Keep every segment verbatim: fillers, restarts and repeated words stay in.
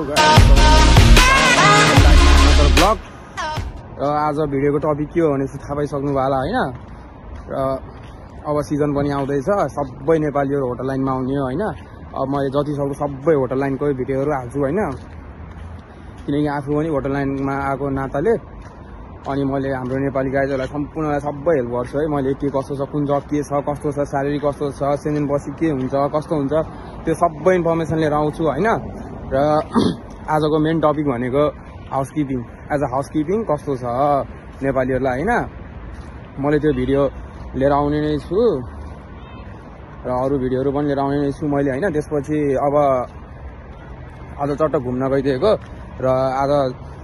Blog र आज भिडियोको topic के हो भनेपछि थाहा पाइसक्नु भयो होला हैन। र अब सिजन पनि आउँदैछ, सबै नेपालीहरु होटल लाइनमा आउने हो हैन। अब मैले जति सक्दो सबै होटल लाइनको भिडियोहरु हाल्छु हैन, किनकि आफू पनि होटल लाइनमा आएको नाताले अनि मैले हाम्रो नेपाली गाइजहरुलाई सम्पूर्णलाई सबै हेल्प गर्छु है। मैले के कस्तो छ, कुन जब के छ, कस्तो छ, स्यालेरी कस्तो छ, सेन्जन पछि के हुन्छ, कस्तो हुन्छ, त्यो सबै इन्फर्मेसन लिएर आउँछु हैन। र आजको मेन टपिक भनेको हाउसकिपिङ। एज अ हाउसकिपिङ कस्तो छ नेपालीहरुलाई हैन, मैले त्यो भिडियो लिएर आउने नै छु र अरु भिडियोहरु पनि लिएर आउने नै छु मैले हैन। त्यसपछि अब आज चट्ट घुम्न गइदिएको र आज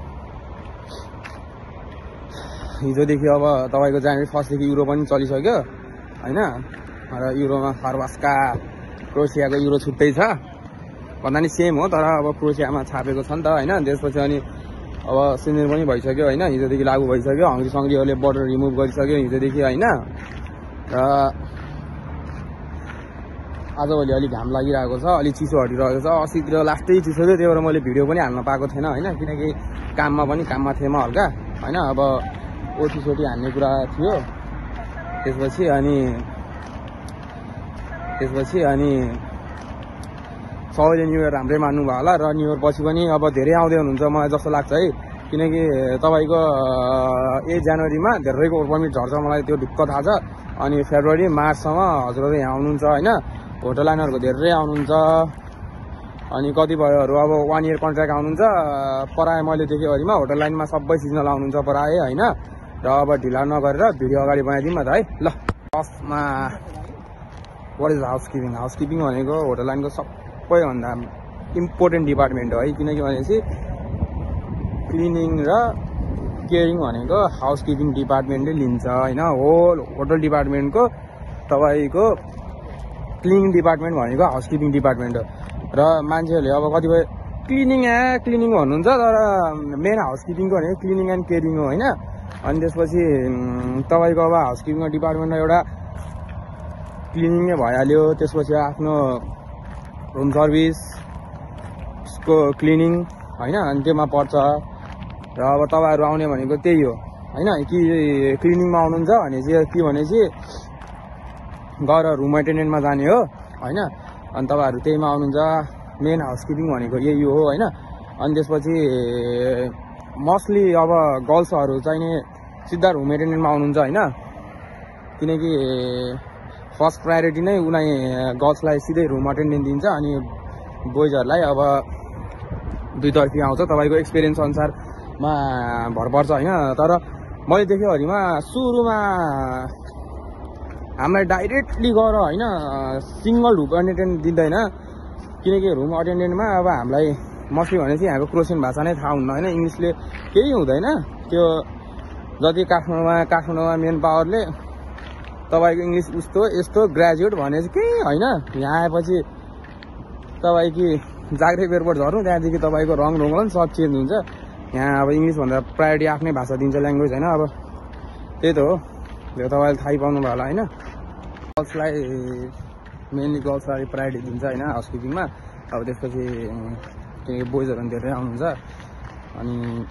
हिजोदेखि अब तपाईको जनवरी फर्स्टदेखि युरो पनि चलिसक्यो हैन। र युरोमा खरवासका क्रोएसियाको युरो छुट्टै छ, भन्दा नि सेम हो तर अब क्रोएसियामा छापेको छ नि त हैन। त्यसपछि अनि अब सेन्जन पनि भइसक्यो हैन, हिजोदेखि लागू भइसक्यो। हंग्री संग्रीहरुले बर्डर रिमुभ गरिसक्यो हिजोदेखि हैन। र आजभोलि अलि घाम लागिरहेको छ, अलि चिसो हटिरहेको छ। अस्तितिर लास्टै चिसो थियो, त्यही भएर मैले भिडियो पनि हाल्न पाएको थिएन हैन, किनकि काममा पनि काममा थिएँ म हल्का हैन। अब ओटी सोटी हान्ने कुरा थियो। त्यसपछि अनि त्यसपछि अनि सबैले न्यू इयर राम्रै मान्नु भयो होला। र न्यू इयर पछि पनि अब धेरै आउँदै हुनुहुन्छ मलाई जस्तो लाग्छ है, किनकि तपाईको एक जनवरीमा धेरैको वर्क परमिट झर्छ, मलाई त्यो ढुक्क थाहा छ। अनि फेब्रुअरी मार्चसम्म हजुरहरु यहाँ आउनुहुन्छ हैन, होटल लाइनहरुको धेरै आउनुहुन्छ। अनि कतिपयहरु अब वान इयर कन्ट्र्याक्ट आउनुहुन्छ, पराए मैले देखेभरिमा होटल लाइनमा सबै सिजनल आउनुहुन्छ पराए हैन। र अब ढिला नगरेर भिडियो अगाडि बनाइदिउँ न त है। ल फर्स्टमा वाट इज हाउसकिपिङ। हाउसकिपिङ भनेको होटल लाइनको सबैभन्दा इम्पोर्टेन्ट डिपार्टमेन्ट हो है, किनकि भनेपछि क्लिनिङ र केयरिङ भनेको हाउसकिपिङ डिपार्टमेन्टले लिन्छ हैन। होल होटल डिपार्टमेन्टको तपाईको क्लिनिङ डिपार्टमेन्ट भनेको हाउसकिपिङ डिपार्टमेन्ट हो। र मान्छेहरूले अब कतिपय क्लिनिङ ए क्लिनिङ भन्नुहुन्छ, तर मेन हाउसकिपिङको भनेको क्लिनिङ एन्ड केयरिङ हो हैन। अनि त्यसपछि तपाईको अब हाउसकिपिङ डिपार्टमेन्टमा एउटा क्लिनिङै भइहाल्यो, त्यसपछि आफ्नो रुम सर्भिसको क्लिनिङ हैन, अनि त्यसमा पर्छ। र अब तपाईहरु आउने भनेको त्यही हो हैन, कि क्लिनिङमा आउनुहुन्छ भने चाहिँ के भनेपछि गएर रुम एटेन्डेन्टमा जाने हो हैन। अनि तपाईहरु त्यहीमा आउनुहुन्छ। मेन हाउसकिपिङ भनेको यही हो हैन। अनि त्यसपछि मोस्टली अब गर्ल्सहरु चाहिँ नि सिधा रुम एटेन्डेन्टमा आउनुहुन्छ हैन, किनकि फर्स्ट प्रायोरिटी नै उनी गर्ल्सलाई सिधै रुम एटेन्डेन्ट दिन्छ। अनि बोइजहरुलाई अब दुईतर्फी आउँछ, तपाईको एक्सपिरियन्स अनुसारमा भर पर्छ हैन। तर मैले देखेभरिमा सुरुमा हामीलाई डाइरेक्टली गएर हैन सिंगल रुम एटेन्डेन्ट दिँदैन, किनकि रुम एटेन्डेन्टमा अब हामीलाई मोस्टली भनेपछि यहाँको क्रोएसियन भाषा नै थाहा हुन्न हैन, इङ्ग्लिसले केही हुँदैन। त्यो जति काठमाडौँमा काठमाडौँमा मेन पावरले तपाईको इङ्ग्लिस उस्तो यस्तो ग्रेजुएट भने चाहिँ केही हैन, यहाँ आएपछि तपाईकी जाग्रे एयरपोर्ट झर्नु, त्यहाँदेखि तपाईको रङ रोङ सब चेन्ज हुन्छ। यहाँ अब इङ्ग्लिस भन्दा प्रायोरिटी आफ्नै भाषा दिन्छ, ल्याङ्ग्वेज हैन। अब त्यही त हो, त्यो तपाईले थाहै पाउनु भयो होला हैन। गर्ल्सलाई मेनली गर्ल्सलाई प्रायोरिटी दिन्छ हैन हाउसकिपिङमा। अब त्यसपछि किनकि बोइजहरु पनि धेरै आउनुहुन्छ। अनि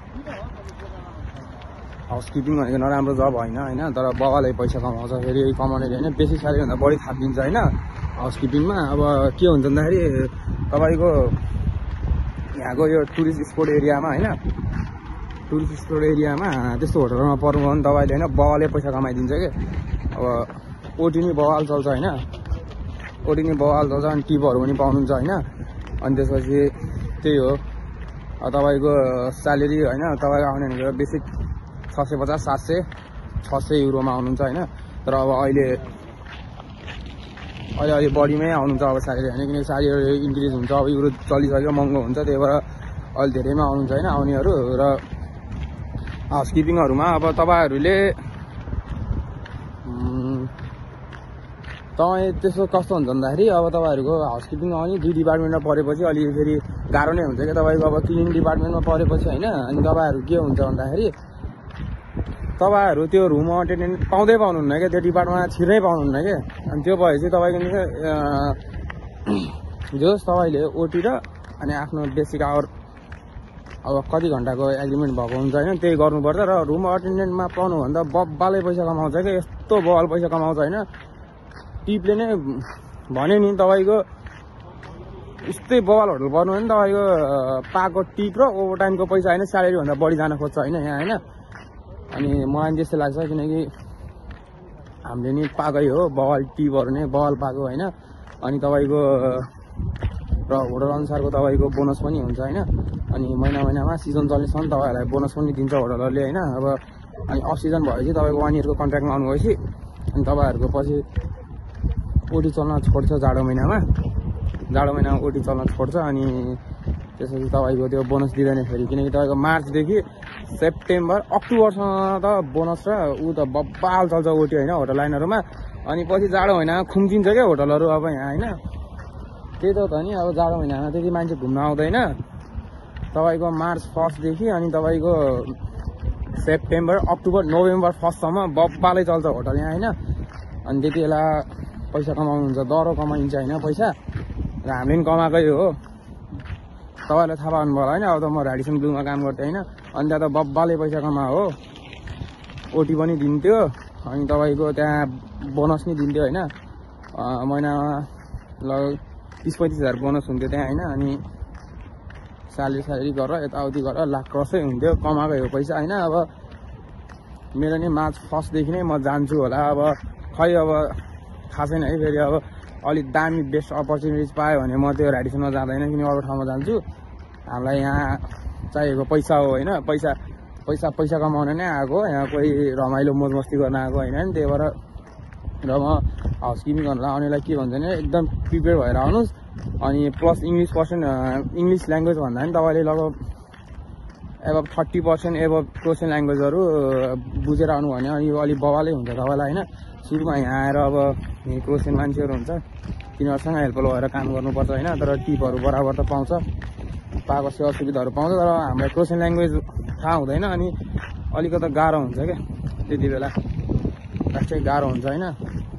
हाउसकिपिङ भनेको नराम्रो जब होइन हैन, तर बगाले पैसा कमाउँछ, फेरि कमाउने हैन, बेसी स्यालेरी भन्दा बढी थापिन्छ हैन हाउसकिपिङमा। अब के हुन्छ भन्दाखेरि तपाईको यहाँको यो टुरिस्ट स्पोट एरियामा हैन, टुरिस्ट स्पोट एरियामा त्यस्तो होटलमा पर्नु भने तपाईले हैन बगाले पैसा कमाइदिन्छ के। अब ओटी नि बगाल चल्छ हैन, ओटी नि बगाल चल्छ। अनि टिपहरु पनि पाउनुहुन्छ हैन। अनि त्यसपछि त्यही हो, तपाईको स्यालेरी हैन तपाईको आउने भनेको बेसिक छ सय पचास सात सय छ सय युरोमा आउनुहुन्छ हैन। तर अब अहिले अहिले अलि बढीमै आउनुहुन्छ अब स्यालेरी हैन, किनकि स्यालेरी इन्क्रिज हुन्छ, अब युरो चलिसक्यो, महँगो हुन्छ, त्यही भएर अलि धेरैमा आउनुहुन्छ हैन आउनेहरू। र हाउसकिपिङहरुमा अब तपाईहरुले तपाईँ त्यसो कस्तो हुन्छ भन्दाखेरि अब तपाईहरुको हाउसकिपिङ आउने दुई डिपार्टमेन्टमा परेपछि अलि फेरि गाह्रो नै हुन्छ कि। तपाईको अब क्लिनिङ डिपार्टमेन्टमा परेपछि हैन, अनि तपाईहरु के हुन्छ भन्दाखेरि तपाईहरु त्यो रुम एटेन्डेन्ट पाउँदै पाउनुहुन्न के, त्यो डिपार्टमेन्टमा छिर्नै पाउनुहुन्न के। अनि त्यो भएपछि तपाईको निकै जोस् तपाईले ओटी र अनि आफ्नो बेसिक आवर अब कति घन्टाको एग्रिमेन्ट भएको हुन्छ होइन, त्यही गर्नुपर्छ। र रुम अटेन्डेन्टमा पाउनुभन्दा बब्बाले पैसा कमाउँछ क्या, यस्तो बल पैसा कमाउँछ होइन। टिपले नै भन्यो नि तपाईँको उस्तै बवाल होटल पर्नु भने तपाईँको पाएको टिप र ओभर टाइमको पैसा होइन स्यालेरीभन्दा बढी जान खोज्छ होइन यहाँ होइन। अनि मलाई त्यस्तो लाग्छ किनकि हामीले नि पाएकै हो बवाल टिपहरू नै बवाल पाएको होइन। अनि तपाईँको र होटल अनुसारको तपाईँको बोनस पनि हुन्छ होइन। अनि महिना महिनामा सिजन चल्नेसम्म तपाईँहरूलाई बोनस पनि दिन्छ होटलहरूले होइन। अब अनि अफ सिजन भएपछि तपाईँको वान इयरको कन्ट्र्याक्टमा आउनुभएपछि अनि तपाईँहरूको पछि ओटी चल्न छोड्छ जाडो महिनामा, जाडो महिनामा ओटी चल्न छोड्छ। अनि त्यसपछि तपाईँको त्यो बोनस दिँदैन फेरि, किनकि तपाईँको मार्चदेखि सेप्टेम्बर अक्टोबरसम्म त बोनस र ऊ त बब्बाल चल्छ ओटी होइन होटल लाइनहरूमा। अनि पछि जाडो महिनामा खुम्चिन्छ क्या होटलहरू अब यहाँ होइन। त्यही त हो नि, अब जाडो महिनामा त्यति मान्छे घुम्न आउँदैन। तपाईँको मार्च फर्स्टदेखि अनि तपाईँको सेप्टेम्बर अक्टोबर नोभेम्बर फर्स्टसम्म बब्बालै चल्छ होटल यहाँ होइन। अनि त्यति बेला पैसा कमाउनुहुन्छ, दह्रो कमाइन्छ होइन पैसा। र हामीले पनि कमाएकै हो, तपाईँलाई थाहा पाउनु भयो होइन। अब त म ऱ्याडिसन ब्लूमा काम गर्थेँ होइन। अनि त्यहाँ त बब्बाले पैसा कमा हो, ओटी पनि दिन्थ्यो अनि तपाईँको त्यहाँ बोनस नि दिन्थ्यो होइन। महिनामा लगभग तिस पैँतिस हजार बोनस हुन्थ्यो त्यहाँ होइन। अनि स्यालेरी स्यालेरी गरेर यताउति गरेर लाख क्रसै हुन्थ्यो, कमाएकै हो पैसा होइन। अब मेरो नि मार्च फर्स्टदेखि नै म जान्छु होला, अब खै अब थाहा छैन है। फेरि अब अलिक दामी बेस्ट अपर्च्युनिटिज पायो भने म त्यो ऱ्याडिसनमा जाँदैन, किनकि अरू ठाउँमा जान्छु। हामीलाई यहाँ चाहिएको पैसा हो होइन, पैसा पैसा पैसा कमाउन नै आएको, यहाँ कोही रमाइलो मोज मस्ती गर्न आएको होइन नि। त्यही भएर र म हाउसकिपिङ गर्नलाई आउनेलाई के भन्छ भने एकदम प्रिपेयर भएर आउनुहोस्। अनि plus English percent English language भन्दा पनि तपाईँले लगभग above thirty percent above Croatian ल्याङ्ग्वेजहरू बुझेर आउनु भने अनि यो अलिक बवालै हुन्छ तपाईँलाई होइन। सुरुमा यहाँ आएर अब क्रोसियन मान्छेहरू हुन्छ, तिनीहरूसँग हेल्पफुल भएर काम गर्नुपर्छ होइन। तर टिपहरू बराबर त पाउँछ, पाएको सेवा सुविधाहरू पाउँछ। तर हामीलाई क्रोसियन ल्याङ्ग्वेज थाहा हुँदैन अनि अलिकति गाह्रो हुन्छ क्या त्यति बेला, खासै गाह्रो हुन्छ होइन।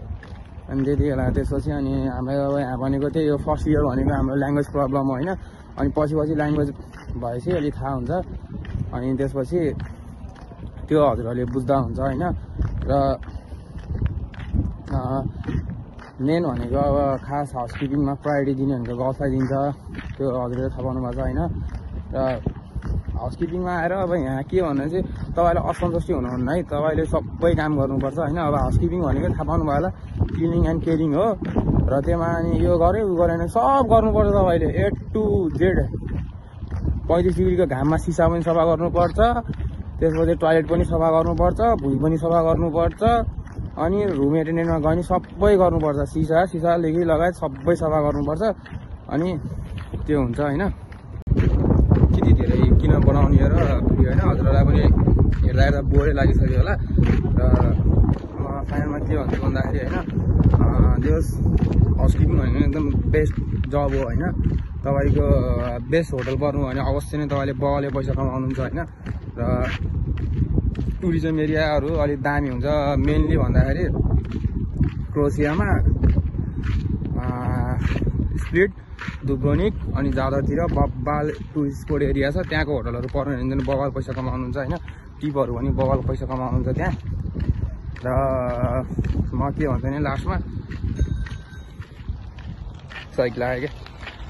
अनि त्यति बेला त्यसपछि अनि हामीलाई अब यहाँ भनेको त्यही हो फर्स्ट इयर भनेको हाम्रो ल्याङ्ग्वेज प्रब्लम हो होइन। अनि पछि पछि ल्याङ्ग्वेज भएपछि अलिक थाहा हुन्छ। अनि त्यसपछि त्यो हजुरहरूले बुझ्दा हुन्छ होइन। र मेन भनेको अब खास हाउसकिपिङमा प्रायोरिटी दिने भनेको गर्ल्सलाई दिन्छ, त्यो हजुरले थाहा पाउनु भएको छ होइन। र हाउसकिपिङमा आएर अब यहाँ के भन्दा चाहिँ तपाईँलाई असन्तुष्टि हुनुहुन्न है, तपाईँले सबै काम गर्नुपर्छ होइन। अब हाउसकिपिङ भनेको थाहा पाउनु भयो होला क्लिनिङ एन्ड केयरिङ हो। र त्यसमा अनि यो गऱ्यो उ गरेन सब गर्नुपर्छ तपाईँले ए टु जेड। पैँतिस डिग्रीको घाममा सिसा पनि सफा गर्नुपर्छ, त्यसपछि टोयलेट पनि सफा गर्नुपर्छ, भुइँ पनि सफा गर्नुपर्छ। अनि रुम एटेन्डेन्टमा गयो भने सबै गर्नुपर्छ, सिसा सिसादेखि लगायत सबै सफा गर्नुपर्छ। अनि त्यो हुन्छ होइन। त्यति धेरै किन बनाउने र भिडियो होइन, हजुरहरूलाई पनि हेर्दा हेर्दा बोरै लागिसक्यो होला। र फाइनलमा के भन्छु भन्दाखेरि होइन, त्यो हाउसकिपिङ भनेको एकदम बेस्ट जब हो होइन। तपाईँको बेस्ट होटल पर्नु भने अवश्य नै तपाईँले बगाले पैसा कमाउनुहुन्छ होइन। र टुरिज्म एरियाहरू अलिक दामी हुन्छ, मेनली भन्दाखेरि क्रोसियामा स्प्लिट दुब्रोनिक अनि जादरतिर बब्बाल टुरिस्ट स्पोट एरिया छ, त्यहाँको होटलहरू पर्नु भने बबाल पैसा कमाउनुहुन्छ होइन। टिपहरू पनि बबाल पैसा कमाउनुहुन्छ त्यहाँ। र म के भन्छु नि लास्टमा साइकल आयो क्या,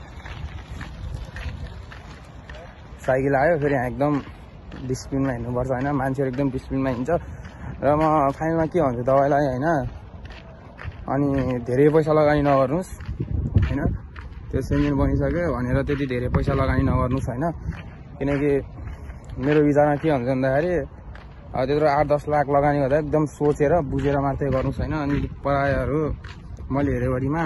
साइकल आयो फेरि यहाँ एकदम डिसिप्लिनमा हिँड्नुपर्छ होइन, मान्छेहरू एकदम डिसिप्लिनमा हिँड्छ। र म फाइनलमा के भन्छु तपाईँलाई होइन, अनि धेरै पैसा लगानी नगर्नुहोस् होइन। त्यो सेमिन बनिसक्यो भनेर त्यति धेरै पैसा लगानी नगर्नुहोस् होइन। किनकि मेरो विचारमा के भन्छ भन्दाखेरि त्यत्रो आठ दस लाख लगानी गर्दा एकदम सोचेर बुझेर मात्रै गर्नुहोस् होइन। अनि प्रायःहरू मैले हेरेभरिमा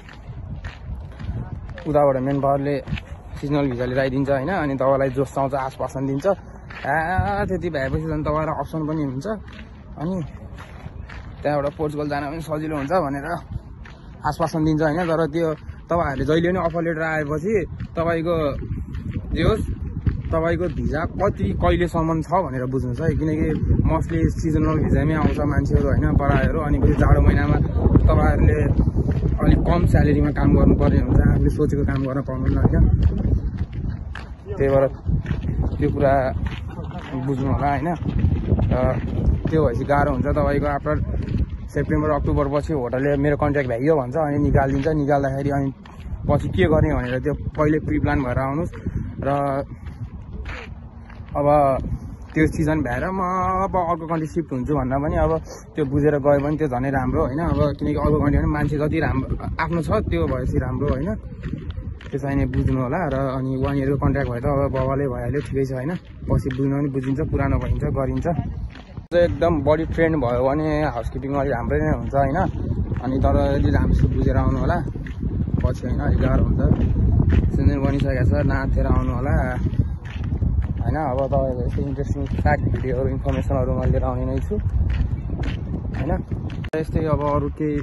उताबाट मेन पावरले सिजनल भिजा लिएर आइदिन्छ होइन। अनि तपाईँलाई जोस आउँछ आसपासन दिन्छ, आ त्यति भएपछि झन् तपाईँलाई अप्सन पनि हुन्छ। अनि त्यहाँबाट पोर्चुगल जान पनि सजिलो हुन्छ भनेर आसपासन दिन्छ होइन। तर त्यो तपाईँहरूले जहिले पनि अफर लेटर आएपछि तपाईँको जे होस् तपाईँको भिजा कति कहिलेसम्म छ भनेर बुझ्नुहोस् है। किनकि मोस्टली सिजनल भिजामै आउँछ मान्छेहरू होइन, पढाइहरू। अनि पछि जाडो महिनामा तपाईँहरूले अलिक कम स्यालेरीमा काम गर्नुपर्ने हुन्छ, आफूले सोचेको काम गर्न पाउनुहुन्न होइन। त्यही भएर त्यो कुरा बुझ्नु होला होइन। र त्यो भएपछि गाह्रो हुन्छ तपाईँको आफ्टर सेप्टेम्बर अक्टोबर पछि होटलले मेरो कन्ट्र्याक्ट भ्याइयो भन्छ अनि निकालिदिन्छ। निकाल्दाखेरि अनि पछि के गर्ने भनेर त्यो पहिले प्रि प्लान भएर आउनुहोस्। र अब त्यो सिजन भएर म अब अर्को कन्ट्री सिफ्ट हुन्छु भन्दा पनि अब त्यो बुझेर गयो भने त्यो झनै राम्रो होइन। अब किनकि अर्को कन्ट्री पनि मान्छे जति राम्रो आफ्नो छ त्यो भएपछि राम्रो होइन। त्यो चाहिने बुझ्नु होला। र अनि वान इयरको कन्ट्र्याक्ट भयो त अब बाबाले भइहाल्यो ठिकै छ होइन। पछि बुझ्नु पनि बुझिन्छ, पुरानो भइन्छ, गरिन्छ। एकदम बडी ट्रेन्ड भयो भने हाउसकिपिङ अलिक राम्रै नै हुन्छ होइन। अनि तर यदि राम्रोसित बुझेर आउनु होला, पछि होइन अलिक गाह्रो हुन्छ। सुनेर बनिसकेको छ, नाथेर आउनु होला होइन। अब तपाईँको यस्तो इन्ट्रेस्टिङ फ्याक्ट भिडियोहरू इन्फर्मेसनहरू मैले लिएर आउने नै छु होइन। यस्तै अब अरू केही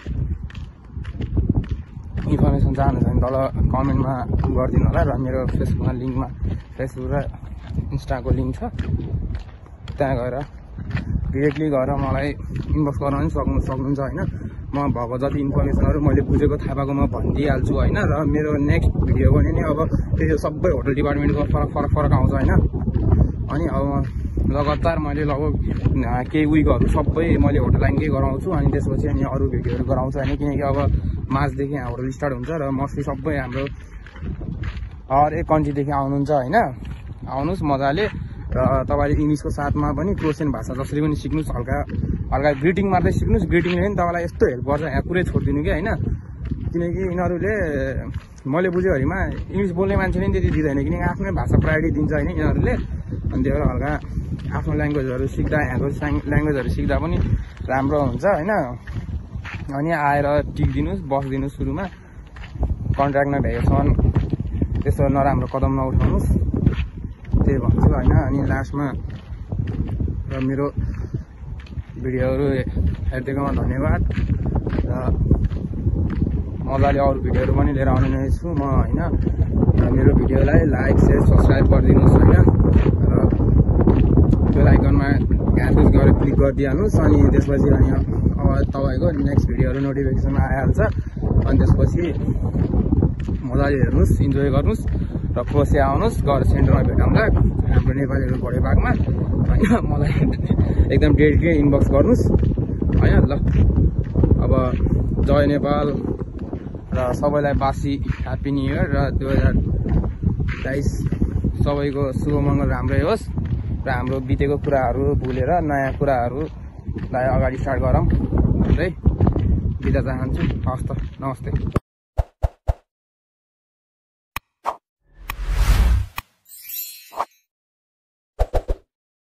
इन्फर्मेसन चाहनुहुन्छ भने तल कमेन्टमा गरिदिनु होला। र मेरो फेसबुकमा लिङ्कमा फेसबुक र इन्स्टाको लिङ्क छ, त्यहाँ गएर डिरेक्टली गएर मलाई इनबक्स गर्न पनि सक्नु सक्नुहुन्छ होइन। म भएको जति इन्फर्मेसनहरू मैले बुझेको थाहा पाएको म भनिदिइहाल्छु होइन। र मेरो नेक्स्ट भिडियो पनि नि अब त्यो सबै होटल डिपार्टमेन्टको फरक फरक फरक आउँछ होइन। अनि अब लगातार मैले लगभग केही विकहरू सबै मैले होटल लाइनकै गराउँछु। अनि त्यसपछि अनि अरू भिडियोहरू गराउँछु होइन। किनकि अब मार्चदेखि यहाँ होटल स्टार्ट हुन्छ र मोस्टली सबै हाम्रो हरेक कन्ट्रीदेखि आउनुहुन्छ होइन। आउनुहोस् मजाले। र तपाईँले इङ्ग्लिसको साथमा पनि क्रोसियन भाषा जसरी पनि सिक्नुहोस्। हल्का हल्का ग्रिटिङ मात्रै सिक्नुहोस्। ग्रिटिङले पनि तपाईँलाई यस्तो हेल्प गर्छ यहाँ पुरै छोडिदिनु कि होइन। किनकि यिनीहरूले मैले बुझेभरिमा इङ्ग्लिस बोल्ने मान्छे पनि त्यति दिँदैन, किनकि आफ्नै भाषा प्रायोरिटी दिन्छ होइन यिनीहरूले। अनि त्यही भएर हल्का आफ्नो ल्याङ्ग्वेजहरू सिक्दा यहाँको ल्याङ्ग्वेजहरू सिक्दा पनि राम्रो हुन्छ होइन। अनि आएर टिकिदिनुहोस्, बसिदिनुहोस्। सुरुमा कन्ट्र्याक्टमा भ्याएसम्म त्यस्तो नराम्रो कदम नउठाउनुहोस्, त्यही भन्छु होइन। अनि लास्टमा र मेरो भिडियोहरू हेरिदिएकोमा धन्यवाद। र मजाले अरू भिडियोहरू पनि लिएर आउने नै छु म होइन। र मेरो भिडियोलाई लाइक सेयर सब्सक्राइब गरिदिनुहोस् होइन। र त्यो आइकनमा एड्रेस गरेर क्लिक गरिदिइहाल्नुहोस्। अनि त्यसपछि अनि अब तपाईँको नेक्स्ट भिडियोहरू नोटिफिकेसनमा आइहाल्छ। अनि त्यसपछि मजाले हेर्नुहोस्, इन्जोय गर्नुहोस् र पछि आउनुहोस्। गएर सेन्टरमा भेटौँला हाम्रो नेपालीहरू बढे भागमा होइन। मलाई एकदम डेटकै इनबक्स गर्नुहोस् होइन। ल अब जय नेपाल र सबैलाई बासी ह्याप्पी न्यु इयर र दुई हजार बाइस सबैको शुभ मङ्गल राम्रै होस्। र हाम्रो बितेको कुराहरू भुलेर नयाँ कुराहरूलाई अगाडि स्टार्ट गरौँ भन्दै बिदा चाहन्छु। हस् त, नमस्ते।